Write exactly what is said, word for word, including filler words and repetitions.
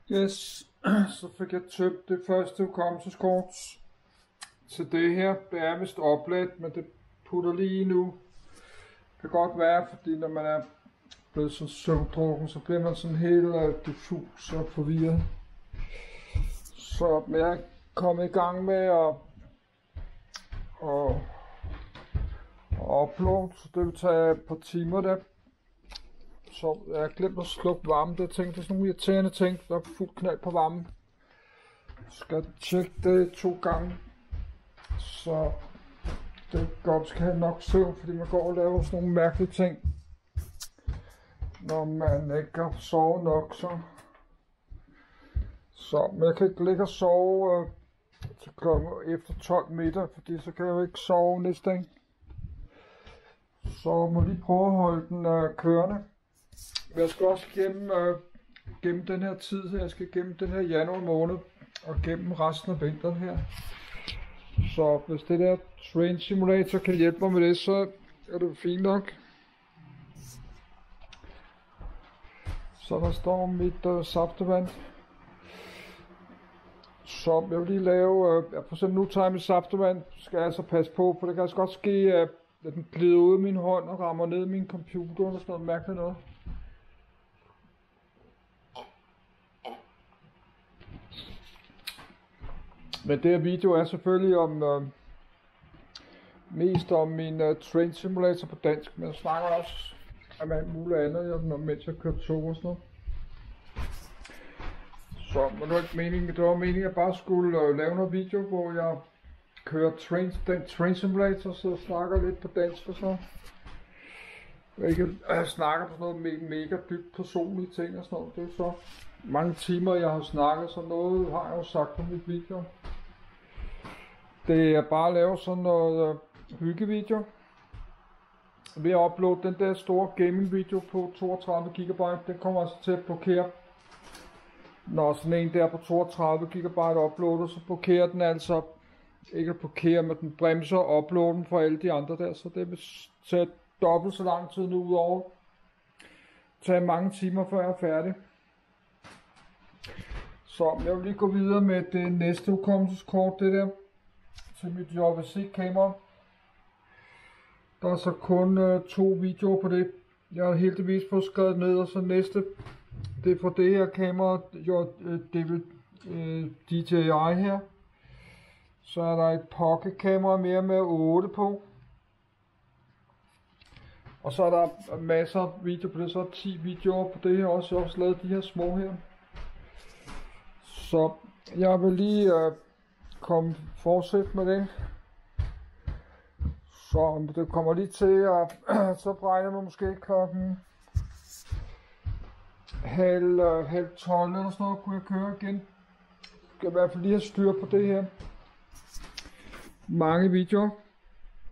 Yes, så fik jeg tømt det første hukommelseskort til det her. Det er vist opladt, men det putter lige nu. Det kan godt være, fordi når man er blevet så søvndrukken, så bliver man sådan helt uh, diffus og forvirret. Så jeg er kommet i gang med at, at, at uploade, så det vil tage et par timer der. Så jeg har glemt at slukke varmen. Det tænkte, det er sådan nogle irriterende ting, der er fuldt knald på varmen. Jeg skal tjekke det to gange, så det godt skal have nok søvn, fordi man går og laver sådan nogle mærkelige ting, når man ikke har sovet nok. Så, så men jeg kan ikke ligge og sove øh, til klokken efter tolv middag, fordi så kan jeg jo ikke sove næste dag. Så må lige prøve at holde den øh, kørende. Jeg skal også gennem, øh, gennem den her tid her, jeg skal gennem den her januar måned, og gennem resten af vinteren her. Så hvis det der Train Simulator kan hjælpe mig med det, så er det fint nok. Så der står mit øh, saftevand. Så jeg vil lige lave, øh, for eksempel nu tager jeg mit saftevand, skal jeg altså passe på, for det kan altså godt ske, at den glider ud af min hånd og rammer ned i min computer eller sådan noget mærkeligt noget. Men det her video er selvfølgelig om øh, mest om min øh, Train Simulator på dansk, men jeg snakker også om alt muligt andet, mens jeg kører tog og sådan noget. Så det var ikke meningen, det var meningen, at jeg bare skulle øh, lave noget video, hvor jeg kører train, den Train Simulator, så jeg snakker lidt på dansk og så. Jeg ikke øh, snakker på sådan noget me mega dybt personlige ting og sådan noget. Det er så mange timer, jeg har snakket, så noget har jeg jo sagt på mit video. Det er bare at lave sådan noget øh, hyggevideo. Ved at uploade den der store gaming video på toogtredive gigabyte, den kommer altså til at blokere. Når sådan en der på toogtredive gigabyte uploader, så blokerer den altså, ikke at blokere, men den bremser uploaden for alle de andre der, så det vil tage dobbelt så lang tid nu udover. Tage mange timer før jeg er færdig. Så jeg vil lige gå videre med det næste hukommelseskort, det der, til mit J V C kamera. Der er så kun øh, to videoer på det. Jeg har heldigvis fået skrevet ned, og så næste, det er for det her kamera, D J I her. Så er der et pocket kamera mere med otte på. Og så er der masser af videoer på det, så er ti videoer på det her også. Jeg har også lavet de her små her. Så jeg vil lige øh, komme fortsætte med det. Så det kommer lige til at øh, så brænder man måske klokken halv, øh, halv tolv eller sådan noget, kunne jeg køre igen. Jeg skal i hvert fald lige have styr på det her. Mange videoer.